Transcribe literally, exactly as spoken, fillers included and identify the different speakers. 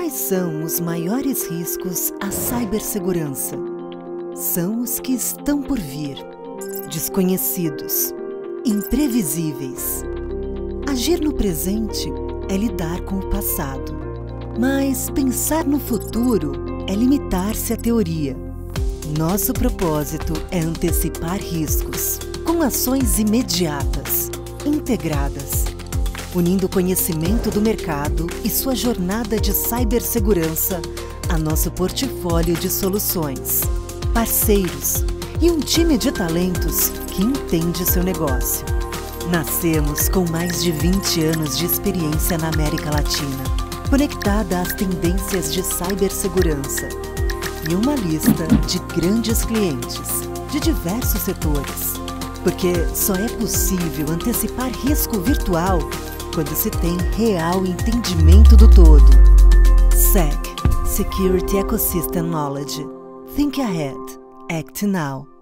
Speaker 1: Quais são os maiores riscos à cibersegurança? São os que estão por vir, desconhecidos, imprevisíveis. Agir no presente é lidar com o passado, mas pensar no futuro é limitar-se à teoria. Nosso propósito é antecipar riscos, com ações imediatas, integradas, unindo o conhecimento do mercado e sua jornada de cibersegurança a nosso portfólio de soluções, parceiros e um time de talentos que entende seu negócio. Nascemos com mais de vinte anos de experiência na América Latina, conectada às tendências de cibersegurança e uma lista de grandes clientes de diversos setores, porque só é possível antecipar risco virtual quando se tem real entendimento do todo. S E C, Security Ecosystem Knowledge. Think ahead. Act now.